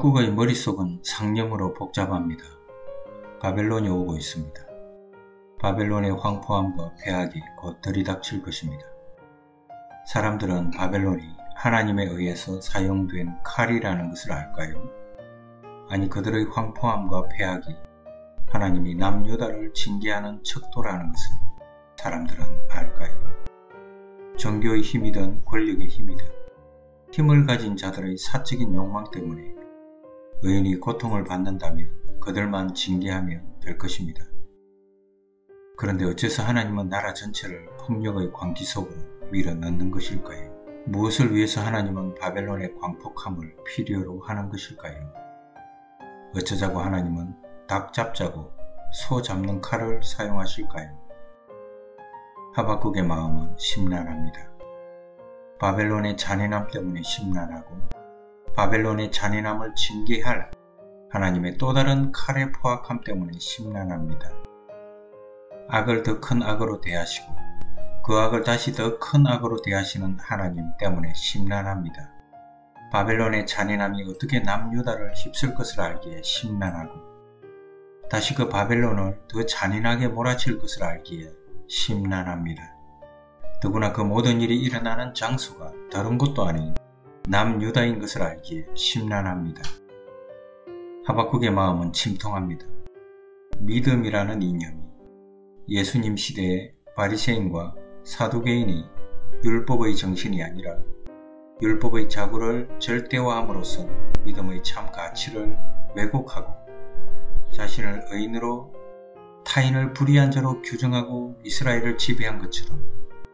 하박국의 머릿속은 상념으로 복잡합니다. 바벨론이 오고 있습니다. 바벨론의 황폐함과 폐악이 곧 들이닥칠 것입니다. 사람들은 바벨론이 하나님에 의해서 사용된 칼이라는 것을 알까요? 아니 그들의 황폐함과 폐악이 하나님이 남유다를 징계하는 척도라는 것을 사람들은 알까요? 종교의 힘이든 권력의 힘이든 힘을 가진 자들의 사적인 욕망 때문에 의인이 고통을 받는다면 그들만 징계하면 될 것입니다. 그런데 어째서 하나님은 나라 전체를 폭력의 광기 속으로 밀어넣는 것일까요? 무엇을 위해서 하나님은 바벨론의 광폭함을 필요로 하는 것일까요? 어쩌자고 하나님은 닭 잡자고 소 잡는 칼을 사용하실까요? 하박국의 마음은 심란합니다. 바벨론의 잔인함 때문에 심란하고 바벨론의 잔인함을 징계할 하나님의 또 다른 칼의 포악함 때문에 심란합니다. 악을 더 큰 악으로 대하시고 그 악을 다시 더 큰 악으로 대하시는 하나님 때문에 심란합니다. 바벨론의 잔인함이 어떻게 남유다를 휩쓸 것을 알기에 심란하고 다시 그 바벨론을 더 잔인하게 몰아칠 것을 알기에 심란합니다. 더구나 그 모든 일이 일어나는 장소가 다른 곳도 아닌 남유다인 것을 알기에 심란합니다. 하박국의 마음은 침통합니다. 믿음이라는 이념이 예수님 시대의 바리새인과 사두개인이 율법의 정신이 아니라 율법의 자구를 절대화함으로써 믿음의 참 가치를 왜곡하고 자신을 의인으로 타인을 불의한 자로 규정하고 이스라엘을 지배한 것처럼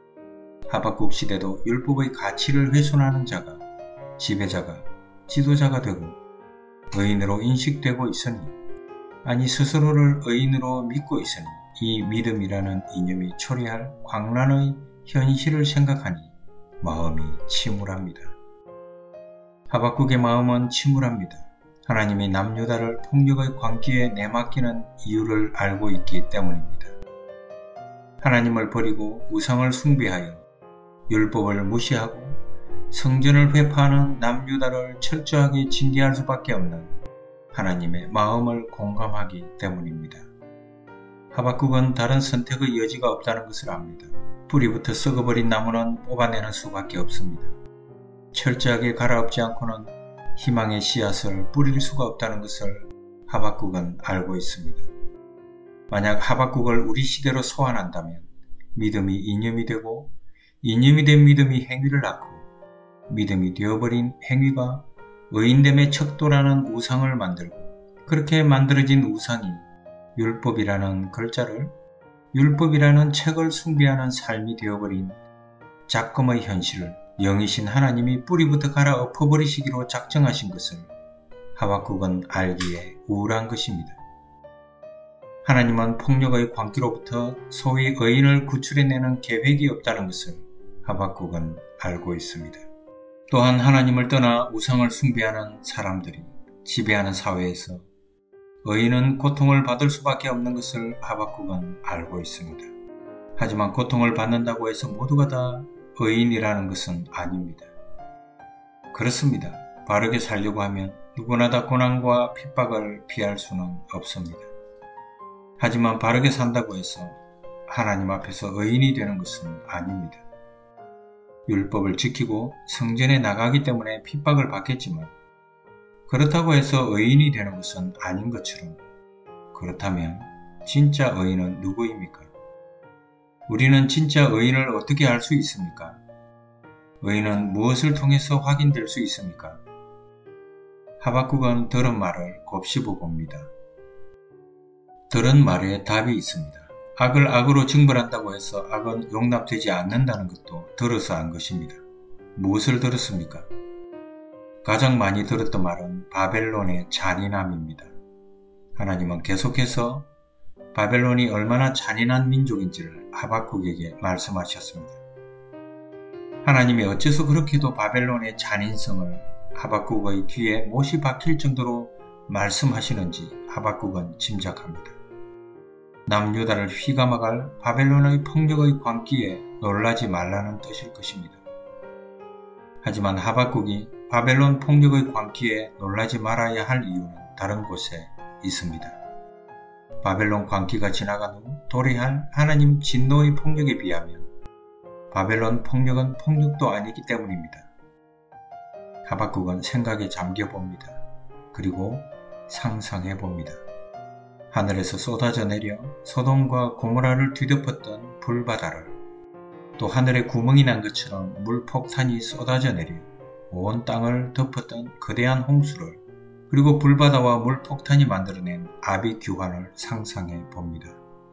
하박국 시대도 율법의 가치를 훼손하는 자가 지배자가 지도자가 되고 의인으로 인식되고 있으니 아니 스스로를 의인으로 믿고 있으니 이 믿음이라는 이념이 초래할 광란의 현실을 생각하니 마음이 침울합니다. 하박국의 마음은 침울합니다. 하나님이 남유다를 폭력의 광기에 내맡기는 이유를 알고 있기 때문입니다. 하나님을 버리고 우상을 숭배하여 율법을 무시하고 성전을 회파하는 남유다를 철저하게 징계할 수밖에 없는 하나님의 마음을 공감하기 때문입니다. 하박국은 다른 선택의 여지가 없다는 것을 압니다. 뿌리부터 썩어버린 나무는 뽑아내는 수밖에 없습니다. 철저하게 갈아엎지 않고는 희망의 씨앗을 뿌릴 수가 없다는 것을 하박국은 알고 있습니다. 만약 하박국을 우리 시대로 소환한다면 믿음이 이념이 되고 이념이 된 믿음이 행위를 낳고 믿음이 되어버린 행위가 의인됨의 척도라는 우상을 만들고 그렇게 만들어진 우상이 율법이라는 글자를 율법이라는 책을 숭배하는 삶이 되어버린 작금의 현실을 영이신 하나님이 뿌리부터 갈아 엎어버리시기로 작정하신 것을 하박국은 알기에 우울한 것입니다. 하나님은 폭력의 광기로부터 소위 의인을 구출해내는 계획이 없다는 것을 하박국은 알고 있습니다. 또한 하나님을 떠나 우상을 숭배하는 사람들이 지배하는 사회에서 의인은 고통을 받을 수밖에 없는 것을 하박국은 알고 있습니다. 하지만 고통을 받는다고 해서 모두가 다 의인이라는 것은 아닙니다. 그렇습니다. 바르게 살려고 하면 누구나 다 고난과 핍박을 피할 수는 없습니다. 하지만 바르게 산다고 해서 하나님 앞에서 의인이 되는 것은 아닙니다. 율법을 지키고 성전에 나가기 때문에 핍박을 받겠지만 그렇다고 해서 의인이 되는 것은 아닌 것처럼 그렇다면 진짜 의인은 누구입니까? 우리는 진짜 의인을 어떻게 알 수 있습니까? 의인은 무엇을 통해서 확인될 수 있습니까? 하박국은 들은 말을 곱씹어 봅니다. 들은 말에 답이 있습니다. 악을 악으로 징벌한다고 해서 악은 용납되지 않는다는 것도 들어서 안 것입니다. 무엇을 들었습니까? 가장 많이 들었던 말은 바벨론의 잔인함입니다. 하나님은 계속해서 바벨론이 얼마나 잔인한 민족인지를 하박국에게 말씀하셨습니다. 하나님이 어째서 그렇게도 바벨론의 잔인성을 하박국의 귀에 못이 박힐 정도로 말씀하시는지 하박국은 짐작합니다. 남유다를 휘감아갈 바벨론의 폭력의 광기에 놀라지 말라는 뜻일 것입니다. 하지만 하박국이 바벨론 폭력의 광기에 놀라지 말아야 할 이유는 다른 곳에 있습니다. 바벨론 광기가 지나간 후 도래할 하나님 진노의 폭력에 비하면 바벨론 폭력은 폭력도 아니기 때문입니다. 하박국은 생각에 잠겨봅니다. 그리고 상상해봅니다. 하늘에서 쏟아져 내려 소돔과 고모라를 뒤덮었던 불바다를, 또 하늘에 구멍이 난 것처럼 물폭탄이 쏟아져 내려 온 땅을 덮었던 거대한 홍수를, 그리고 불바다와 물폭탄이 만들어낸 아비규환을 상상해 봅니다.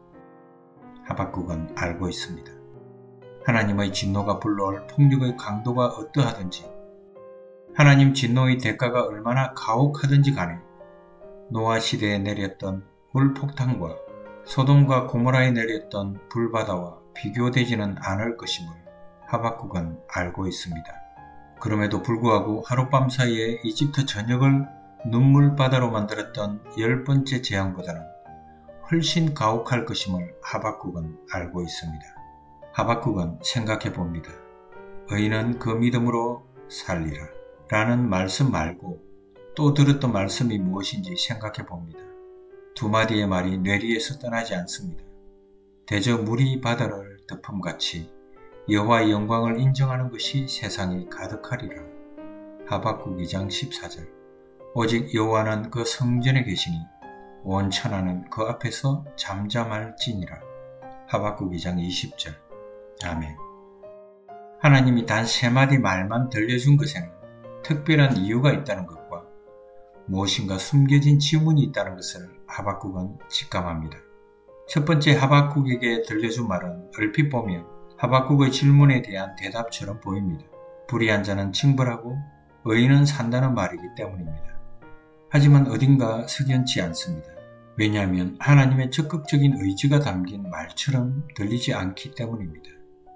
하박국은 알고 있습니다. 하나님의 진노가 불러올 폭력의 강도가 어떠하든지, 하나님 진노의 대가가 얼마나 가혹하든지 간에 노아 시대에 내렸던 물폭탄과 소돔과 고모라에 내렸던 불바다와 비교되지는 않을 것임을 하박국은 알고 있습니다. 그럼에도 불구하고 하룻밤 사이에 이집트 전역을 눈물바다로 만들었던 10번째 재앙보다는 훨씬 가혹할 것임을 하박국은 알고 있습니다. 하박국은 생각해 봅니다. 의인은 그 믿음으로 살리라 라는 말씀 말고 또 들었던 말씀이 무엇인지 생각해 봅니다. 두 마디의 말이 뇌리에서 떠나지 않습니다. 대저 물이 바다를 덮음같이 여호와의 영광을 인정하는 것이 세상에 가득하리라. 하박국 2장 14절. 오직 여호와는 그 성전에 계시니 온 천하는 그 앞에서 잠잠할지니라. 하박국 2장 20절. 아멘. 하나님이 단 3마디 말만 들려준 것에는 특별한 이유가 있다는 것과 무엇인가 숨겨진 지문이 있다는 것을 하박국은 직감합니다. 첫 번째 하박국에게 들려준 말은 얼핏 보면 하박국의 질문에 대한 대답처럼 보입니다. 불의한 자는 징벌하고 의인은 산다는 말이기 때문입니다. 하지만 어딘가 석연치 않습니다. 왜냐하면 하나님의 적극적인 의지가 담긴 말처럼 들리지 않기 때문입니다.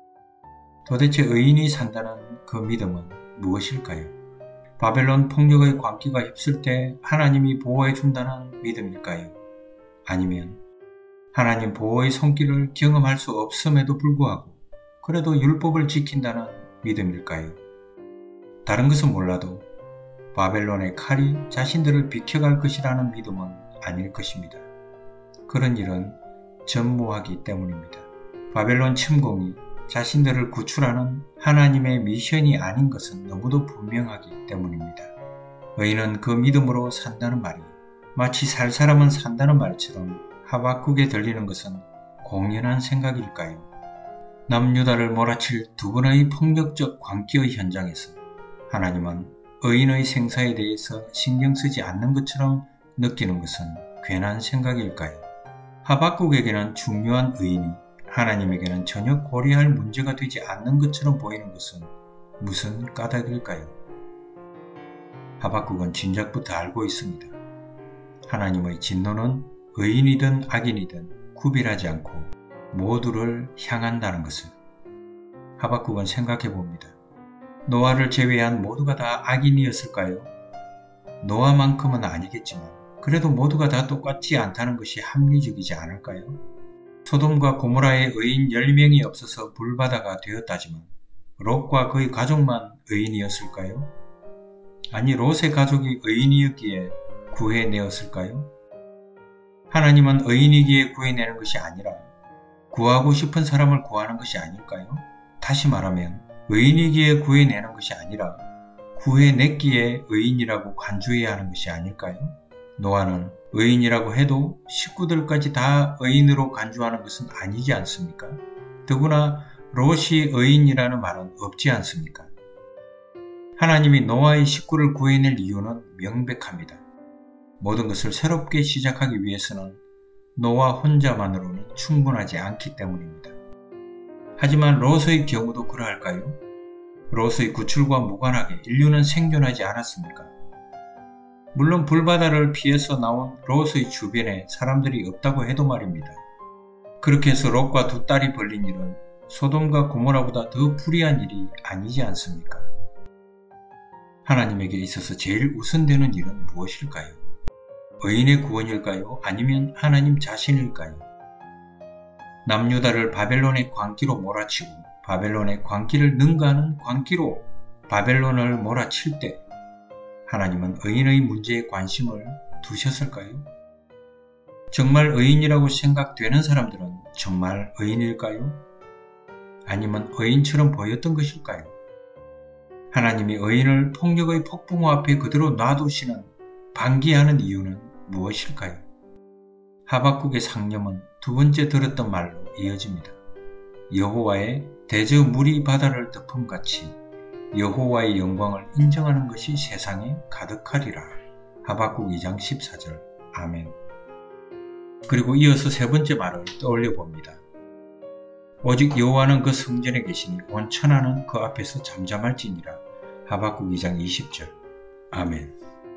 도대체 의인이 산다는 그 믿음은 무엇일까요? 바벨론 폭력의 광기가 휩쓸 때 하나님이 보호해 준다는 믿음일까요? 아니면 하나님 보호의 손길을 경험할 수 없음에도 불구하고 그래도 율법을 지킨다는 믿음일까요? 다른 것은 몰라도 바벨론의 칼이 자신들을 비켜갈 것이라는 믿음은 아닐 것입니다. 그런 일은 전무하기 때문입니다. 바벨론 침공이 자신들을 구출하는 하나님의 미션이 아닌 것은 너무도 분명하기 때문입니다. 의인은 그 믿음으로 산다는 말이 마치 살 사람은 산다는 말처럼 하박국에 들리는 것은 공연한 생각일까요? 남유다를 몰아칠 두 번의 폭력적 광기의 현장에서 하나님은 의인의 생사에 대해서 신경 쓰지 않는 것처럼 느끼는 것은 괜한 생각일까요? 하박국에게는 중요한 의인이 하나님에게는 전혀 고려할 문제가 되지 않는 것처럼 보이는 것은 무슨 까닭일까요? 하박국은 진작부터 알고 있습니다. 하나님의 진노는 의인이든 악인이든 구별하지 않고 모두를 향한다는 것을. 하박국은 생각해 봅니다. 노아를 제외한 모두가 다 악인이었을까요? 노아만큼은 아니겠지만 그래도 모두가 다 똑같지 않다는 것이 합리적이지 않을까요? 소돔과 고모라의 의인 10명이 없어서 불바다가 되었다지만 롯과 그의 가족만 의인이었을까요? 아니, 롯의 가족이 의인이었기에 구해내었을까요? 하나님은 의인이기에 구해내는 것이 아니라 구하고 싶은 사람을 구하는 것이 아닐까요? 다시 말하면 의인이기에 구해내는 것이 아니라 구해냈기에 의인이라고 간주해야 하는 것이 아닐까요? 노아는 의인이라고 해도 식구들까지 다 의인으로 간주하는 것은 아니지 않습니까? 더구나 롯이 의인이라는 말은 없지 않습니까? 하나님이 노아의 식구를 구해낼 이유는 명백합니다. 모든 것을 새롭게 시작하기 위해서는 노아 혼자만으로는 충분하지 않기 때문입니다. 하지만 롯의 경우도 그러할까요? 롯의 구출과 무관하게 인류는 생존하지 않았습니까? 물론 불바다를 피해서 나온 롯의 주변에 사람들이 없다고 해도 말입니다. 그렇게 해서 롯과 두 딸이 벌린 일은 소돔과 고모라보다 더 불의한 일이 아니지 않습니까? 하나님에게 있어서 제일 우선되는 일은 무엇일까요? 의인의 구원일까요? 아니면 하나님 자신일까요? 남유다를 바벨론의 광기로 몰아치고 바벨론의 광기를 능가하는 광기로 바벨론을 몰아칠 때 하나님은 의인의 문제에 관심을 두셨을까요? 정말 의인이라고 생각되는 사람들은 정말 의인일까요? 아니면 의인처럼 보였던 것일까요? 하나님이 의인을 폭력의 폭풍우 앞에 그대로 놔두시는 방기하는 이유는 무엇일까요? 하박국의 상념은 두 번째 들었던 말로 이어집니다. 여호와의 대저 물이 바다를 덮음같이 여호와의 영광을 인정하는 것이 세상에 가득하리라. 하박국 2장 14절. 아멘. 그리고 이어서 세 번째 말을 떠올려 봅니다. 오직 여호와는 그 성전에 계시니 온 천하는 그 앞에서 잠잠할지니라. 하박국 2장 20절. 아멘.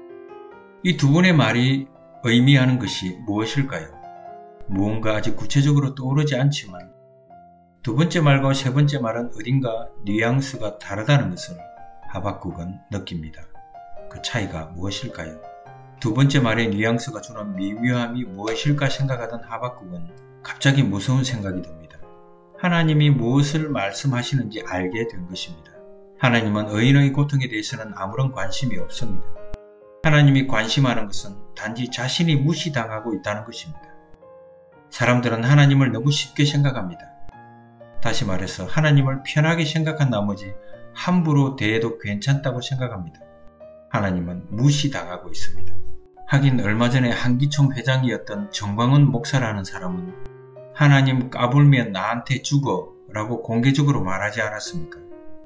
이 두 번의 말이 의미하는 것이 무엇일까요? 무언가 아직 구체적으로 떠오르지 않지만 두 번째 말과 세 번째 말은 어딘가 뉘앙스가 다르다는 것을 하박국은 느낍니다. 그 차이가 무엇일까요? 두 번째 말의 뉘앙스가 주는 미묘함이 무엇일까 생각하던 하박국은 갑자기 무서운 생각이 듭니다. 하나님이 무엇을 말씀하시는지 알게 된 것입니다. 하나님은 의인의 고통에 대해서는 아무런 관심이 없습니다. 하나님이 관심하는 것은 단지 자신이 무시당하고 있다는 것입니다. 사람들은 하나님을 너무 쉽게 생각합니다. 다시 말해서 하나님을 편하게 생각한 나머지 함부로 대해도 괜찮다고 생각합니다. 하나님은 무시당하고 있습니다. 하긴 얼마 전에 한기총 회장이었던 정광훈 목사라는 사람은 하나님 까불면 나한테 죽어 라고 공개적으로 말하지 않았습니까?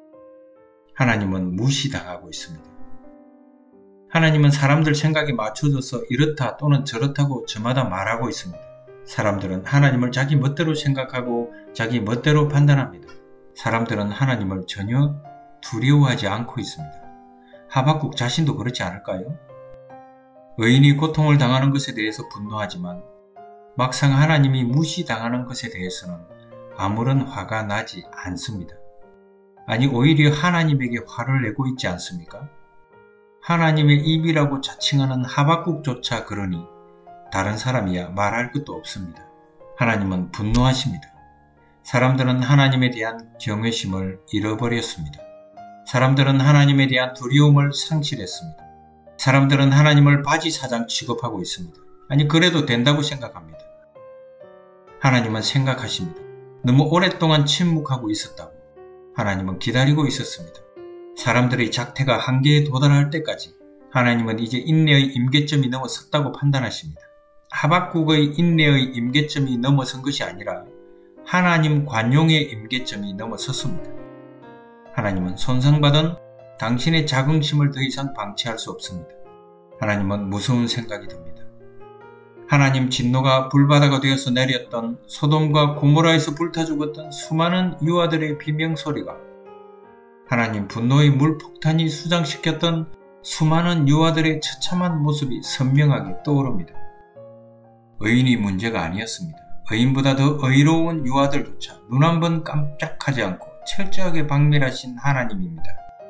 하나님은 무시당하고 있습니다. 하나님은 사람들 생각에 맞춰져서 이렇다 또는 저렇다고 저마다 말하고 있습니다. 사람들은 하나님을 자기 멋대로 생각하고 자기 멋대로 판단합니다. 사람들은 하나님을 전혀 두려워하지 않고 있습니다. 하박국 자신도 그렇지 않을까요? 의인이 고통을 당하는 것에 대해서 분노하지만 막상 하나님이 무시당하는 것에 대해서는 아무런 화가 나지 않습니다. 아니 오히려 하나님에게 화를 내고 있지 않습니까? 하나님의 입이라고 자칭하는 하박국조차 그러니 다른 사람이야 말할 것도 없습니다. 하나님은 분노하십니다. 사람들은 하나님에 대한 경외심을 잃어버렸습니다. 사람들은 하나님에 대한 두려움을 상실했습니다. 사람들은 하나님을 바지사장 취급하고 있습니다. 아니 그래도 된다고 생각합니다. 하나님은 생각하십니다. 너무 오랫동안 침묵하고 있었다고. 하나님은 기다리고 있었습니다. 사람들의 작태가 한계에 도달할 때까지 하나님은 이제 인내의 임계점이 넘어섰다고 판단하십니다. 하박국의 인내의 임계점이 넘어선 것이 아니라 하나님 관용의 임계점이 넘어섰습니다. 하나님은 손상받은 당신의 자긍심을 더 이상 방치할 수 없습니다. 하나님은 무서운 생각이 듭니다. 하나님 진노가 불바다가 되어서 내렸던 소돔과 고모라에서 불타 죽었던 수많은 유아들의 비명소리가 하나님 분노의 물폭탄이 수장시켰던 수많은 유아들의 처참한 모습이 선명하게 떠오릅니다. 의인이 문제가 아니었습니다. 의인보다 더 의로운 유아들조차 눈 한 번 깜짝하지 않고 철저하게 박멸하신 하나님입니다.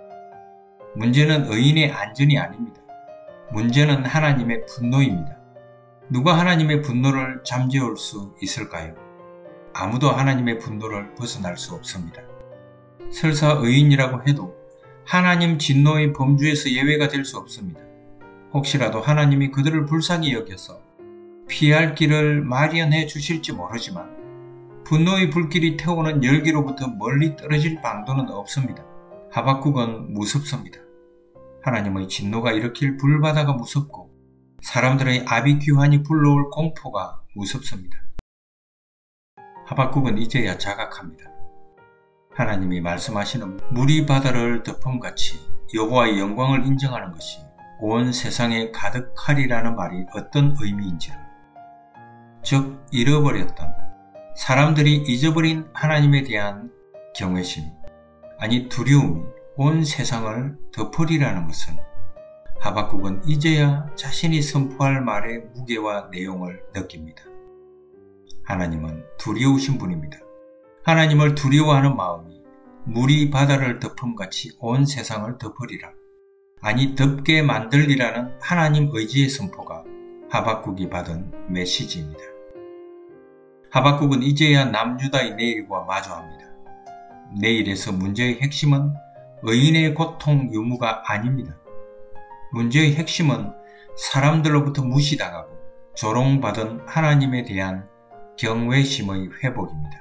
문제는 의인의 안전이 아닙니다. 문제는 하나님의 분노입니다. 누가 하나님의 분노를 잠재울 수 있을까요? 아무도 하나님의 분노를 벗어날 수 없습니다. 설사 의인이라고 해도 하나님 진노의 범주에서 예외가 될 수 없습니다. 혹시라도 하나님이 그들을 불쌍히 여겨서 피할 길을 마련해 주실지 모르지만 분노의 불길이 태우는 열기로부터 멀리 떨어질 방도는 없습니다. 하박국은 무섭습니다. 하나님의 진노가 일으킬 불바다가 무섭고 사람들의 아비규환이 불러올 공포가 무섭습니다. 하박국은 이제야 자각합니다. 하나님이 말씀하시는 물이 바다를 덮음같이 여호와의 영광을 인정하는 것이 온 세상에 가득하리라는 말이 어떤 의미인지를, 즉 잃어버렸던 사람들이 잊어버린 하나님에 대한 경외심, 아니 두려움이 온 세상을 덮으리라는 것은 하박국은 이제야 자신이 선포할 말의 무게와 내용을 느낍니다. 하나님은 두려우신 분입니다. 하나님을 두려워하는 마음이 물이 바다를 덮음같이 온 세상을 덮으리라, 아니 덮게 만들리라는 하나님 의지의 선포가 하박국이 받은 메시지입니다. 하박국은 이제야 남유다의 내일과 마주합니다. 내일에서 문제의 핵심은 의인의 고통 유무가 아닙니다. 문제의 핵심은 사람들로부터 무시당하고 조롱받은 하나님에 대한 경외심의 회복입니다.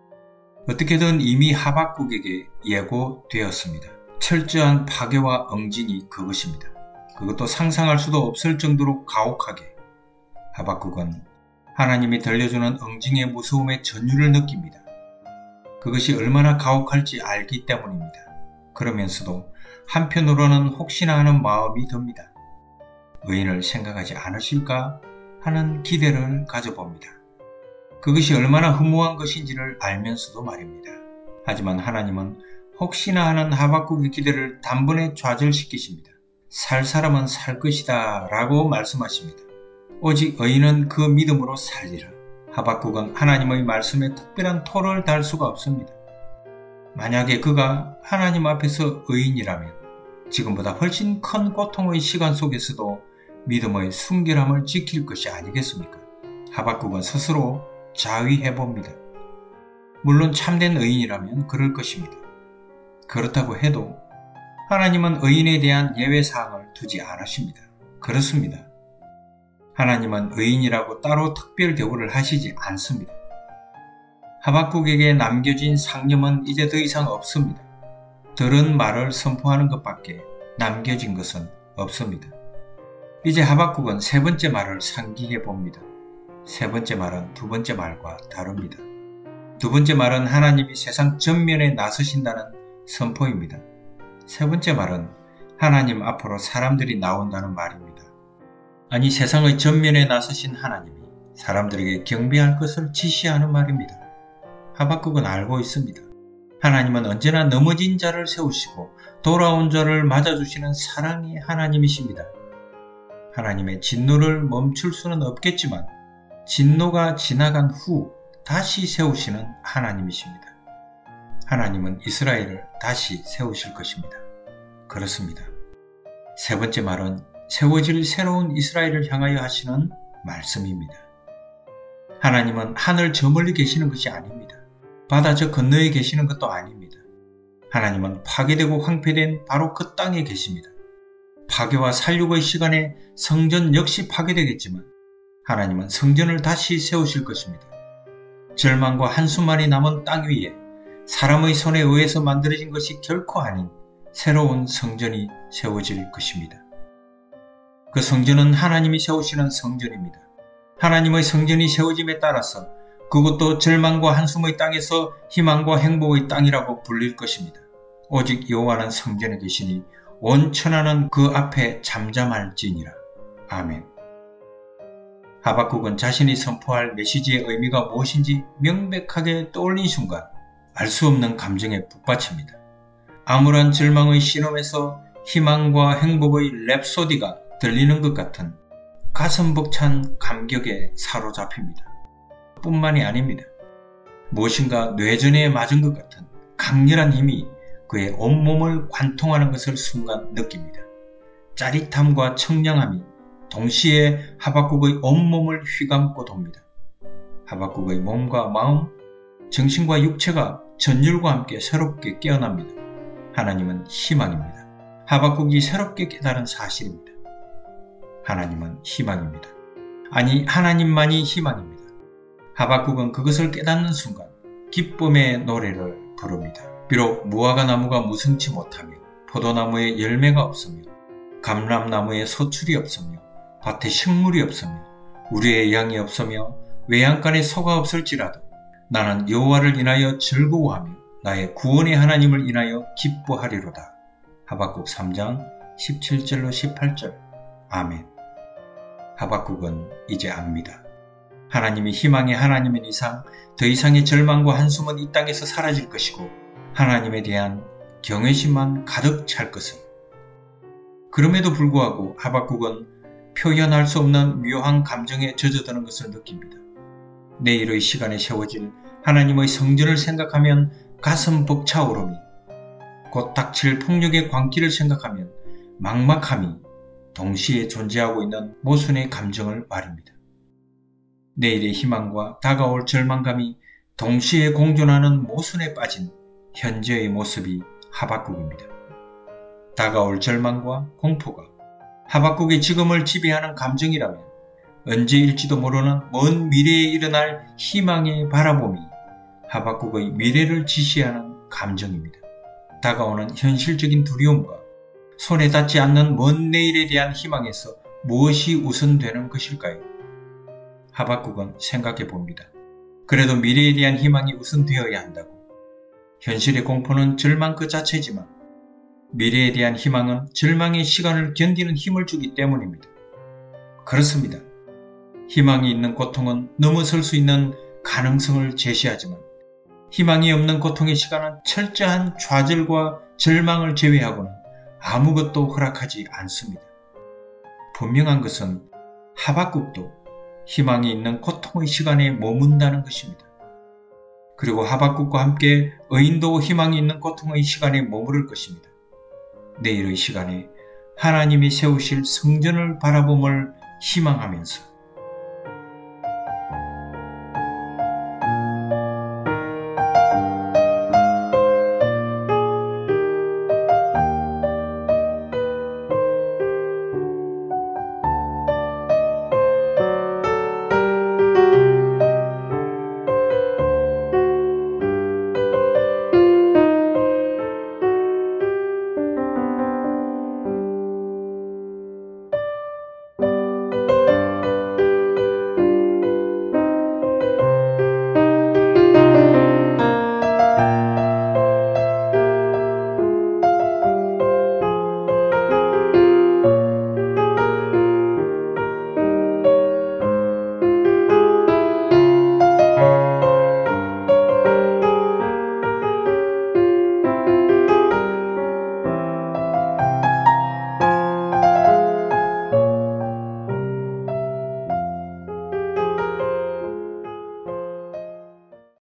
어떻게든 이미 하박국에게 예고되었습니다. 철저한 파괴와 응징이 그것입니다. 그것도 상상할 수도 없을 정도로 가혹하게 하박국은 하나님이 들려주는 응징의 무서움의 전율을 느낍니다. 그것이 얼마나 가혹할지 알기 때문입니다. 그러면서도 한편으로는 혹시나 하는 마음이 듭니다. 의인을 생각하지 않으실까 하는 기대를 가져봅니다. 그것이 얼마나 허무한 것인지를 알면서도 말입니다. 하지만 하나님은 혹시나 하는 하박국의 기대를 단번에 좌절시키십니다. 살 사람은 살 것이다 라고 말씀하십니다. 오직 의인은 그 믿음으로 살리라. 하박국은 하나님의 말씀에 특별한 토를 달 수가 없습니다. 만약에 그가 하나님 앞에서 의인이라면 지금보다 훨씬 큰 고통의 시간 속에서도 믿음의 순결함을 지킬 것이 아니겠습니까? 하박국은 스스로 자위해봅니다. 물론 참된 의인이라면 그럴 것입니다. 그렇다고 해도 하나님은 의인에 대한 예외사항을 두지 않으십니다. 그렇습니다. 하나님은 의인이라고 따로 특별 대우를 하시지 않습니다. 하박국에게 남겨진 상념은 이제 더 이상 없습니다. 들은 말을 선포하는 것밖에 남겨진 것은 없습니다. 이제 하박국은 세 번째 말을 상기해 봅니다. 세 번째 말은 두 번째 말과 다릅니다. 두 번째 말은 하나님이 세상 전면에 나서신다는 선포입니다. 세 번째 말은 하나님 앞으로 사람들이 나온다는 말입니다. 아니, 세상의 전면에 나서신 하나님이 사람들에게 경배할 것을 지시하는 말입니다. 하박국은 알고 있습니다. 하나님은 언제나 넘어진 자를 세우시고 돌아온 자를 맞아주시는 사랑의 하나님이십니다. 하나님의 진노를 멈출 수는 없겠지만 진노가 지나간 후 다시 세우시는 하나님이십니다. 하나님은 이스라엘을 다시 세우실 것입니다. 그렇습니다. 세 번째 말은 세워질 새로운 이스라엘을 향하여 하시는 말씀입니다. 하나님은 하늘 저 멀리 계시는 것이 아닙니다. 바다 저 건너에 계시는 것도 아닙니다. 하나님은 파괴되고 황폐된 바로 그 땅에 계십니다. 파괴와 살육의 시간에 성전 역시 파괴되겠지만 하나님은 성전을 다시 세우실 것입니다. 절망과 한숨만이 남은 땅 위에 사람의 손에 의해서 만들어진 것이 결코 아닌 새로운 성전이 세워질 것입니다. 그 성전은 하나님이 세우시는 성전입니다. 하나님의 성전이 세워짐에 따라서 그것도 절망과 한숨의 땅에서 희망과 행복의 땅이라고 불릴 것입니다. 오직 여호와는 성전에 계시니 온 천하는 그 앞에 잠잠할지니라. 아멘. 하박국은 자신이 선포할 메시지의 의미가 무엇인지 명백하게 떠올린 순간 알 수 없는 감정에 북받칩니다. 암울한 절망의 신음에서 희망과 행복의 랩소디가 들리는 것 같은 가슴 벅찬 감격에 사로잡힙니다. 뿐만이 아닙니다. 무엇인가 뇌전에 맞은 것 같은 강렬한 힘이 그의 온몸을 관통하는 것을 순간 느낍니다. 짜릿함과 청량함이 동시에 하박국의 온몸을 휘감고 돕니다. 하박국의 몸과 마음, 정신과 육체가 전율과 함께 새롭게 깨어납니다. 하나님은 희망입니다. 하박국이 새롭게 깨달은 사실입니다. 하나님은 희망입니다. 아니, 하나님만이 희망입니다. 하박국은 그것을 깨닫는 순간 기쁨의 노래를 부릅니다. 비록 무화과 나무가 무성치 못하며 포도나무에 열매가 없으며 감람나무에 소출이 없으며 밭에 식물이 없으며 우리의 양이 없으며 외양간에 소가 없을지라도 나는 여호와를 인하여 즐거워하며 나의 구원의 하나님을 인하여 기뻐하리로다. 하박국 3장 17절로 18절. 아멘. 하박국은 이제 압니다. 하나님이 희망의 하나님인 이상 더 이상의 절망과 한숨은 이 땅에서 사라질 것이고 하나님에 대한 경외심만 가득 찰 것을. 그럼에도 불구하고 하박국은 표현할 수 없는 묘한 감정에 젖어드는 것을 느낍니다. 내일의 시간에 세워질 하나님의 성전을 생각하면 가슴 벅차오름이, 곧 닥칠 폭력의 광기를 생각하면 막막함이 동시에 존재하고 있는 모순의 감정을 말입니다. 내일의 희망과 다가올 절망감이 동시에 공존하는 모순에 빠진 현재의 모습이 하박국입니다. 다가올 절망과 공포가 하박국의 지금을 지배하는 감정이라면 언제일지도 모르는 먼 미래에 일어날 희망의 바라봄이 하박국의 미래를 지시하는 감정입니다. 다가오는 현실적인 두려움과 손에 닿지 않는 먼 내일에 대한 희망에서 무엇이 우선되는 것일까요? 하박국은 생각해 봅니다. 그래도 미래에 대한 희망이 우선되어야 한다고. 현실의 공포는 절망 그 자체지만 미래에 대한 희망은 절망의 시간을 견디는 힘을 주기 때문입니다. 그렇습니다. 희망이 있는 고통은 넘어설 수 있는 가능성을 제시하지만 희망이 없는 고통의 시간은 철저한 좌절과 절망을 제외하고는 아무것도 허락하지 않습니다. 분명한 것은 하박국도 희망이 있는 고통의 시간에 머문다는 것입니다. 그리고 하박국과 함께 의인도 희망이 있는 고통의 시간에 머무를 것입니다. 내일의 시간에 하나님이 세우실 성전을 바라봄을 희망하면서